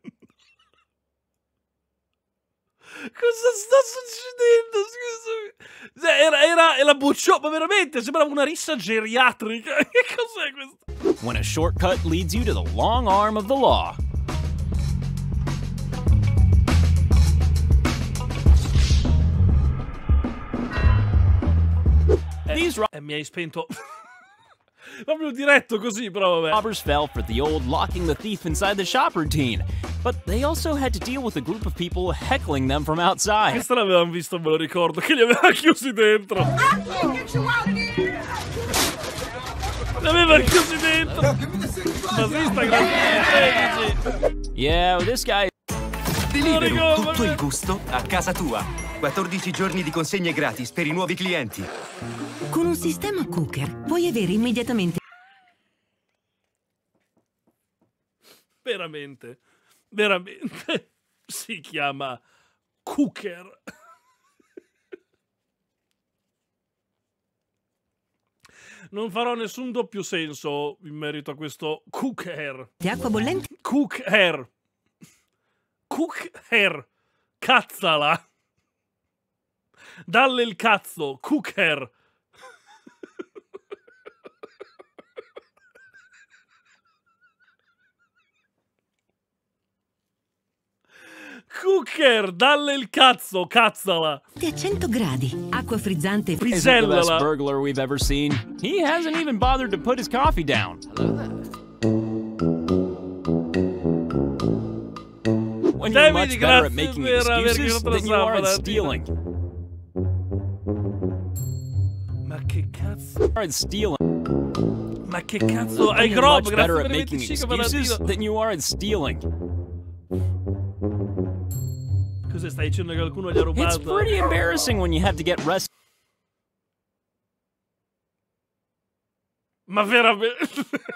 Cosa sta succedendo? Scusami. Era, era, era buccio, ma veramente sembrava una rissa geriatrica. Che cos'è questo? When a shortcut leads you to the long arm of the law. These ro- eh, mi hai spento. Proprio diretto così, però vabbè. Robbers fell for the old locking the thief inside the shop routine, but they also had to deal with a group of people heckling them from outside. Questo l'avevamo visto, me lo ricordo, che li aveva chiusi dentro. Li aveva chiusi dentro. Nazista, grazie. Yeah, well, this guy... Deliveroo, tutto il gusto a casa tua. quattordici giorni di consegne gratis per i nuovi clienti. Con un sistema cooker puoi avere immediatamente... Veramente, veramente si chiama cooker. Non farò nessun doppio senso in merito a questo cooker. Di acqua bollente? Cooker. Cooker. Cazzala. Dalle il cazzo. Cooker. Cooker, dalle il cazzo, cazzala. A cento gradi. acqua frizzante. Isn't the best burglar we've ever seen. He hasn't even bothered to put his coffee down. When you're much better at making excuses than you are at stealing. Ma che cazzo? At stealing. Ma che cazzo? Hai When you're Grob, much grazie better per at il making venticinque excuses patatino. than you are at stealing. Cosa stai dicendo che qualcuno gli ha rubato? It's pretty embarrassing when you have to get rest. Ma veramente?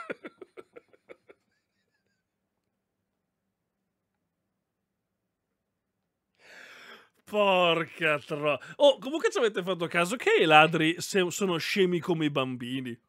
Porca tro... Oh, comunque ci avete fatto caso che i ladri se- sono scemi come i bambini?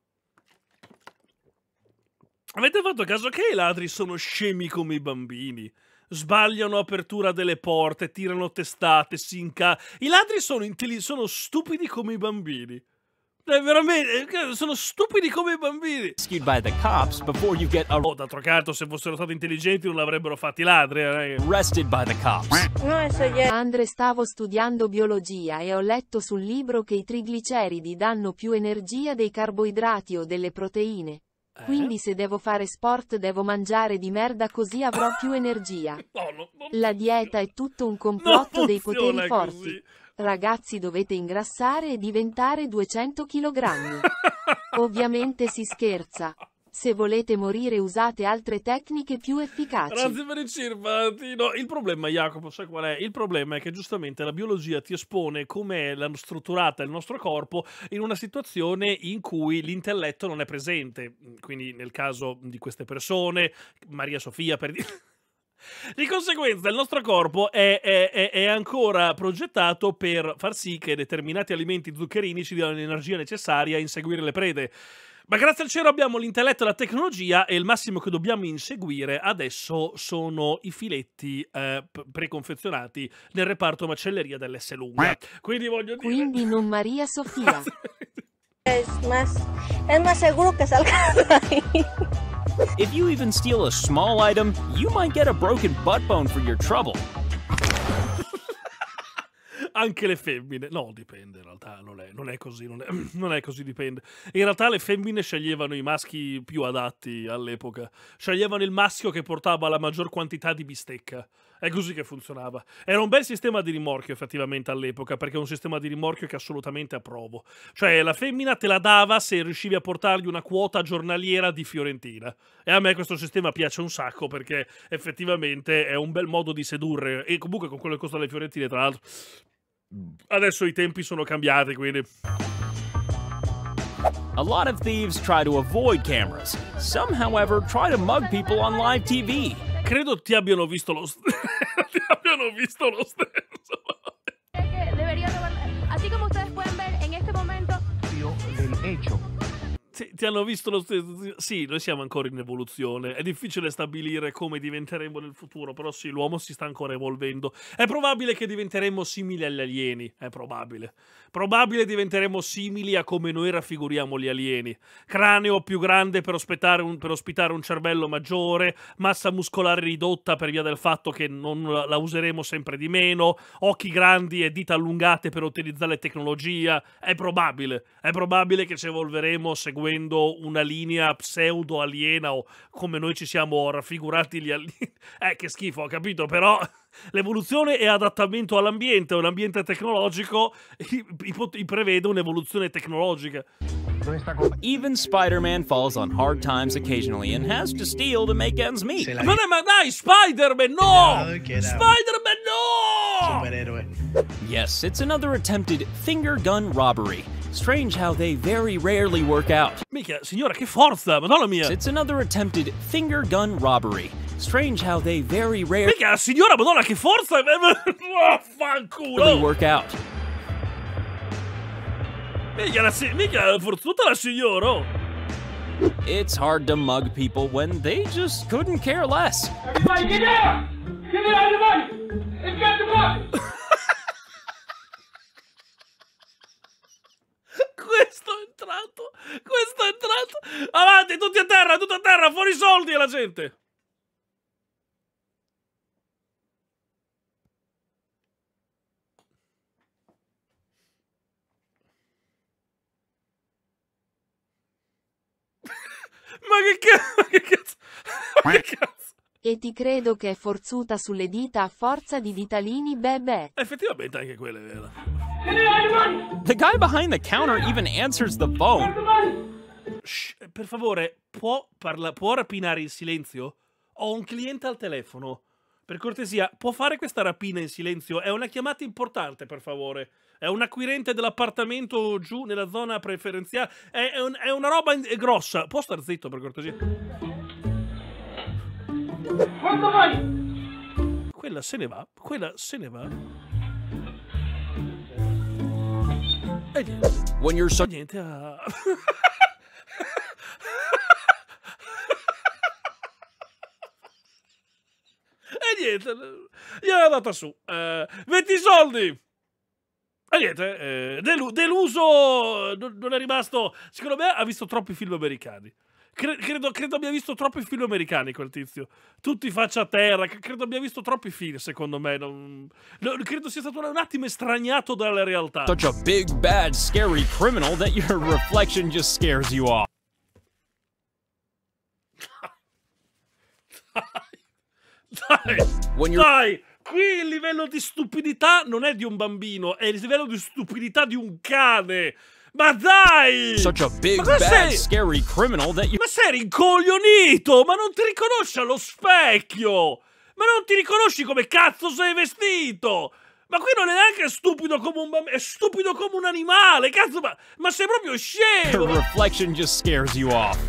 Avete fatto caso che i ladri sono scemi come i bambini? Sbagliano apertura delle porte, tirano testate, si inca... I ladri sono, intelli- sono stupidi come i bambini. Eh, veramente, eh, sono stupidi come i bambini. Rescued by the cops before you get Oh, d'altro canto, se fossero stati intelligenti non l'avrebbero fatti i ladri. Eh. arrested by the cops. Andre, stavo studiando biologia e ho letto sul libro che i trigliceridi danno più energia dei carboidrati o delle proteine. Quindi se devo fare sport devo mangiare di merda così avrò più energia. No, no, no. La dieta è tutto un complotto Non dei poteri funziona forti. così. Ragazzi, dovete ingrassare e diventare duecento chilogrammi. Ovviamente si scherza. Se volete morire usate altre tecniche più efficaci. Grazie per i cirmati. No, il problema, Jacopo, sai qual è? Il problema è che giustamente la biologia ti espone come è strutturata il nostro corpo in una situazione in cui l'intelletto non è presente. Quindi nel caso di queste persone, Maria Sofia per dire... Di conseguenza il nostro corpo è, è, è, è ancora progettato per far sì che determinati alimenti zuccherini ci diano l'energia necessaria a inseguire le prede. Ma grazie al cielo abbiamo l'intelletto e la tecnologia e il massimo che dobbiamo inseguire adesso sono i filetti eh, preconfezionati nel reparto macelleria dell'S lunga. Quindi voglio dire... Quindi non Maria Sofia. Es más, es más seguro que salgas de ahí. If you even steal a small item, you might get a broken butt bone for your trouble. Anche le femmine, no, dipende in realtà, non è, non è così, non è, non è così, dipende. In realtà le femmine sceglievano i maschi più adatti all'epoca, sceglievano il maschio che portava la maggior quantità di bistecca, è così che funzionava. Era un bel sistema di rimorchio effettivamente all'epoca, perché è un sistema di rimorchio che assolutamente approvo. Cioè la femmina te la dava se riuscivi a portargli una quota giornaliera di fiorentina, e a me questo sistema piace un sacco perché effettivamente è un bel modo di sedurre, e comunque con quello che costano le fiorentine tra l'altro... Adesso i tempi sono cambiati, quindi. A lot of thieves try to avoid cameras. Some, however, try to mug people on live T V. Credo ti abbiano visto lo st- ti abbiano visto lo stesso. Así como ustedes pueden ver en este momento. Del hecho. Sì, ti hanno visto lo stesso. Sì, noi siamo ancora in evoluzione. È difficile stabilire come diventeremo nel futuro, però sì, l'uomo si sta ancora evolvendo. È probabile che diventeremo simili agli alieni. È probabile. Probabile diventeremo simili a come noi raffiguriamo gli alieni. Craneo più grande per ospitare un, per ospitare un cervello maggiore, massa muscolare ridotta per via del fatto che non la useremo sempre di meno, occhi grandi e dita allungate per utilizzare tecnologia. È probabile. È probabile che ci evolveremo seguendo una linea pseudo-aliena o come noi ci siamo raffigurati gli alieni. Eh, che schifo, ho capito, però l'evoluzione è adattamento all'ambiente, un ambiente tecnologico prevede un'evoluzione tecnologica. Even Spider-Man falls on hard times occasionally and has to steal to make ends meet. Ma dai, ma dai, Spider-Man, no! Spider-Man, no! Superhéroe. Yes, it's another attempted finger gun robbery. Strange how they very rarely work out. Mica, signora, che forza, madonna mia! It's another attempted finger gun robbery. Strange how they very rarely... Mica, signora, madonna, che forza! Vaffanculo! work out. Mica, la si- mica, forzuta la signora! Oh. It's hard to mug people when they just couldn't care less. Everybody get down! Get it out of the money! It's got the money! Questo è entrato! Questo è entrato! Avanti, tutti a terra, tutti a terra, fuori i soldi alla gente! Ma che cazzo? Ma che cazzo? Ma che cazzo? E ti credo che è forzuta sulle dita a forza di ditalini bebè. Effettivamente anche quella è vera. The guy behind the counter even answers the phone. Shh, per favore, può, parla può rapinare in silenzio? Ho un cliente al telefono. Per cortesia, può fare questa rapina in silenzio? È una chiamata importante, per favore. È un acquirente dell'appartamento giù nella zona preferenziale. È, è, un, è una roba in, è grossa. Può star zitto, per cortesia? Quanto vai? Quella se ne va. Quella se ne va. E niente. When you're so... E niente a... E niente, gliel'ha data su. Uh, venti soldi! E niente, eh, delu deluso, non è rimasto... Secondo me ha visto troppi film americani. Cre credo, credo abbia visto troppi film americani quel tizio. Tutti faccia a terra, credo abbia visto troppi film, secondo me. Non, non, credo sia stato un attimo estraniato dalla realtà. Such a big, bad, scary criminal that your reflection just scares you off. Dai, dai, qui il livello di stupidità non è di un bambino, è il livello di stupidità di un cane. Ma dai! Such a big, bad, sei... scary criminal that you... Ma sei rincoglionito! Ma non ti riconosci allo specchio! Ma non ti riconosci come cazzo sei vestito! Ma qui non è neanche stupido come un bambino, è stupido come un animale! Cazzo, ma, ma sei proprio scemo! Your reflection just scares you off.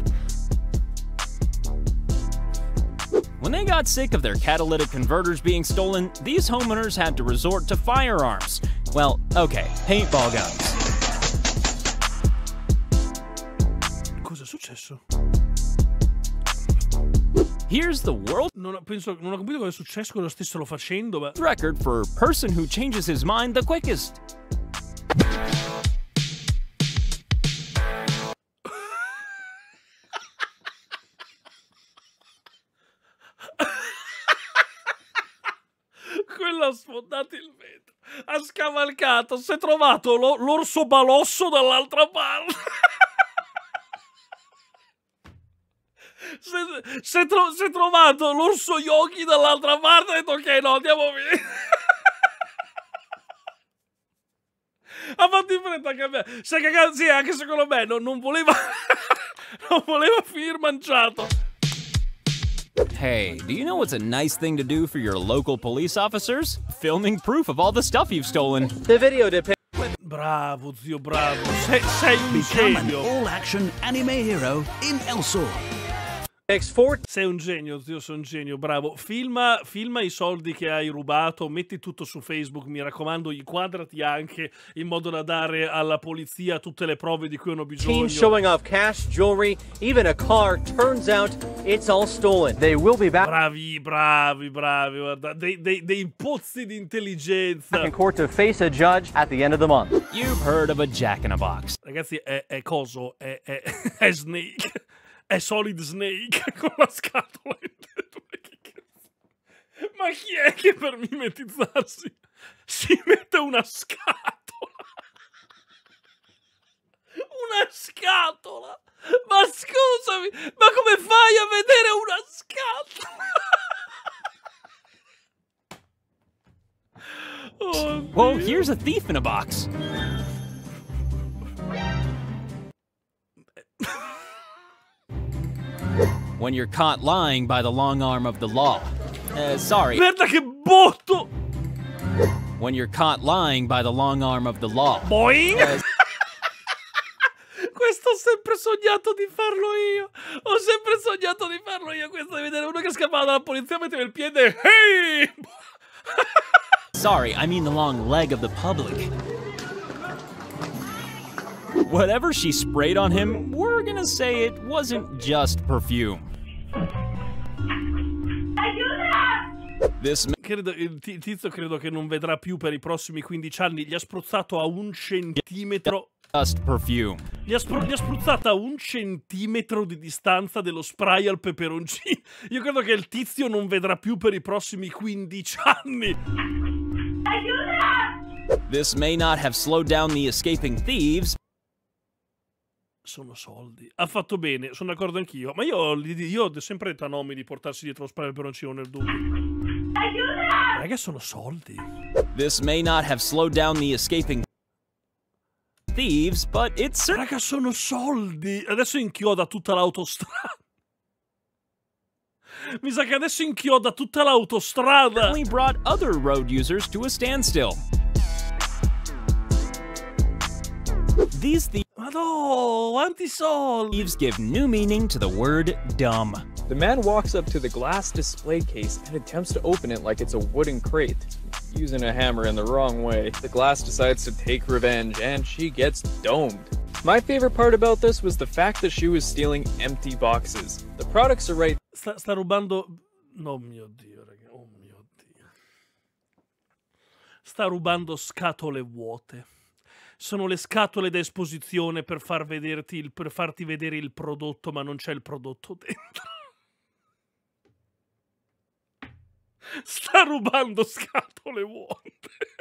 When they got sick of their catalytic converters being stolen, these homeowners had to resort to firearms. Well, okay, paintball guns. Cosa è successo? Here's the world non ho, penso, non ho capito cosa è successo, cosa stessero facendo, ma... record for person who changes his mind the quickest. Quello ha sfondato il vetro, ha scavalcato, si è trovato l'orso balosso dall'altra parte. Si è tro trovato l'orso Yogi dall'altra parte e ha detto ok, no, andiamo via. Ha fatto in fretta a cambiare. Si è cagato, sì, anche secondo me non, non voleva non voleva finire mangiato. Hey, do you know what's a nice thing to do for your local police officers? Filming proof of all the stuff you've stolen. The video depicts... Bravo, zio, bravo. Sei, sei un genio. all-action anime hero in Elsor. Sei un genio, zio, sei un genio, bravo. Filma, filma i soldi che hai rubato, metti tutto su Facebook, mi raccomando, inquadrati anche in modo da dare alla polizia tutte le prove di cui hanno bisogno. Teens showing off cash, jewelry, even a car. Turns out it's all stolen. They will be back. Bravi, bravi, bravi, guarda, dei, dei, dei pozzi di intelligenza. Back in court to face a judge at the end of the month. You've heard of a jack-in-a-box. Ragazzi, è, è coso, è, è, è Snake. È Solid Snake con la scatola in dentro. Ma chi è che per mimetizzarsi si mette una scatola? Una scatola? Ma scusami, ma come fai a vedere una scatola? Oh, well, here's a thief in a box. When you're caught lying by the long arm of the law. Uh, sorry. Guarda che botto! When you're caught lying by the long arm of the law. Boing! Uh, Questo ho sempre sognato di farlo io. Ho sempre sognato di farlo io. Questo di vedere uno che scappava dalla polizia e metteva il piede. Hey! Sorry, I mean the long leg of the public. Whatever she sprayed on him, we're gonna say it wasn't just perfume. This credo, il tizio credo che non vedrà più per i prossimi quindici anni. Gli ha spruzzato a un centimetro. Just perfume. Gli ha, gli ha spruzzata a un centimetro di distanza dello spray al peperoncino. Io credo che il tizio non vedrà più per i prossimi quindici anni. This may not have slowed down the escaping thieves. Sono soldi. Ha fatto bene, sono d'accordo anch'io. Ma io, io ho sempre detto a Nomi di portarsi dietro lo spray al peperoncino nel dubbio. Raga, sono soldi. This may not have slowed down the escaping thieves, but it's... Raga, sono soldi. Adesso inchioda tutta l'autostrada. Mi sa che adesso inchioda tutta l'autostrada. Only brought other road users to a standstill. These thieves... Madò, quanti soldi! Thieves give new meaning to the word dumb. The man walks up to the glass display case and attempts to open it like it's a wooden crate, using a hammer in the wrong way. The glass decides to take revenge, and she gets domed. My favorite part about this was the fact that she was stealing empty boxes. The products are right... Sta, sta rubando... Oh mio Dio, raga, oh mio Dio. Sta rubando scatole vuote. Sono le scatole da esposizione per, far vederti il, per farti vedere il prodotto, ma non c'è il prodotto dentro. Sta rubando scatole vuote.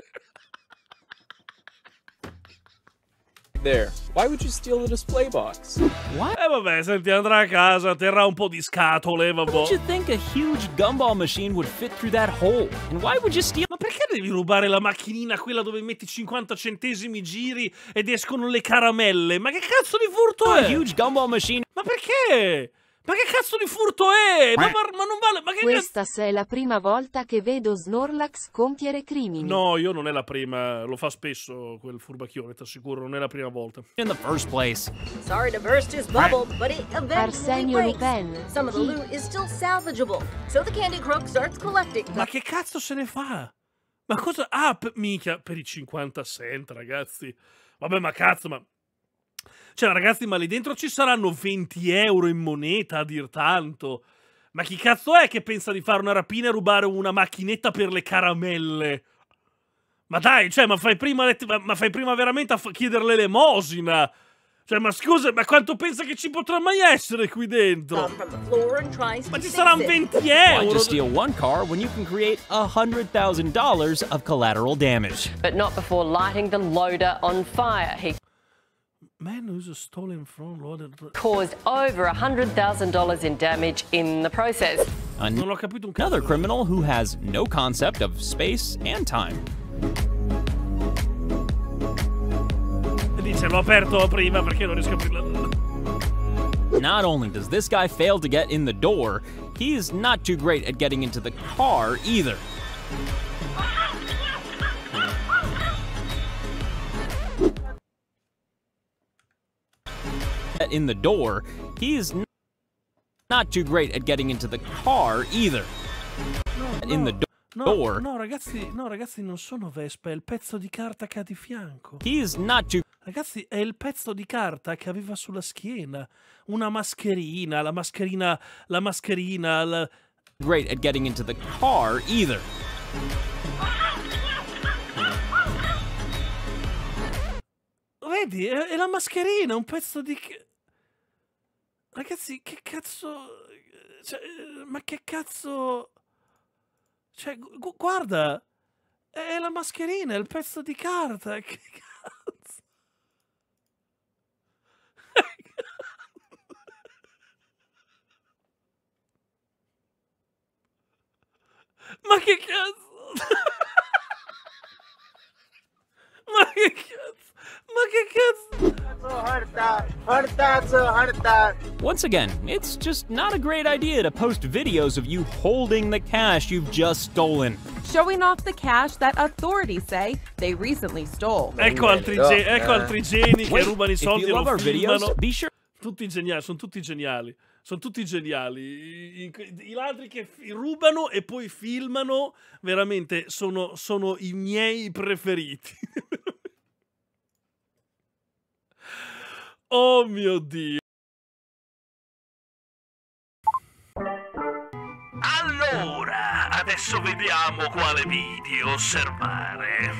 There. Why would you steal the display box? What? Eh vabbè, senti, andrà a casa, terrà un po' di scatole, vabbè. Why would you think a huge gumball machine would fit through that hole? And why would you steal... Ma perché devi rubare la macchinina, quella dove metti cinquanta centesimi, giri ed escono le caramelle? Ma che cazzo di furto è? A huge gumball machine... Ma perché? Ma che cazzo di furto è? Ma, ma, ma non vale... Ma che Questa se è la prima volta che vedo Snorlax compiere crimini. No, io non è la prima. Lo fa spesso quel furbacchione, t'assicuro. Non è la prima volta. In the first place. Sorry to burst his bubble, but it eventually Arsenio breaks. Lupin. Some of the loot is still salvageable, so the Candy Crook starts collecting. Ma che cazzo se ne fa? Ma cosa... Ah, per... mica, per i cinquanta cent, ragazzi. Vabbè, ma cazzo, ma... Cioè, ragazzi, ma lì dentro ci saranno venti euro in moneta, a dir tanto. Ma chi cazzo è che pensa di fare una rapina e rubare una macchinetta per le caramelle? Ma dai, cioè, ma fai prima, le... ma fai prima veramente a chiedere l'elemosina? Cioè, ma scusa, ma quanto pensa che ci potrà mai essere qui dentro? Ma ci saranno venti euro! Why just steal one car when you can create one hundred thousand dollars of collateral damage? But not before lighting the loader on fire. He Man who's a stolen front loaded... caused over one hundred thousand dollars in damage in the process. Non ho capito un cazzo. Another criminal who has no concept of space and time. Dice, l'ho aperto prima perché non riesco a aprirlo. Not only does this guy fail to get in the door, he's not too great at getting into the car either. In the door, he's not too great at getting into the car either. No, in the do no, door. No, ragazzi, no, ragazzi, non sono Vespa, è il pezzo di carta che ha di fianco. He's not too... Ragazzi, è il pezzo di carta che aveva sulla schiena. Una mascherina, la mascherina, la mascherina, la... Great at getting into the car either. Vedi, è, è la mascherina, un pezzo di... Ragazzi, che cazzo... Cioè, ma che cazzo... Cioè, gu guarda, è la mascherina, è il pezzo di carta, che cazzo... Ma che cazzo... Ma che cazzo... Ma che cazzo... Once again, it's just not a great idea to post videos of you holding the cash you've just stolen. Showing off the cash that authorities say they recently stole. Ecco altri, ge ecco altri geni che Wait, rubano i soldi e lo filmano. Videos, be sure tutti geniali, sono tutti geniali. Sono tutti geniali. I, i, i ladri che rubano e poi filmano, veramente, sono, sono i miei preferiti. Oh mio Dio. Allora, adesso vediamo quale video osservare.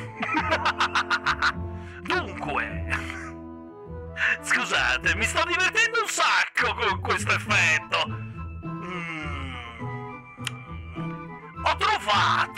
Dunque, scusate, mi sto divertendo un sacco con questo effetto. Mm. Ho trovato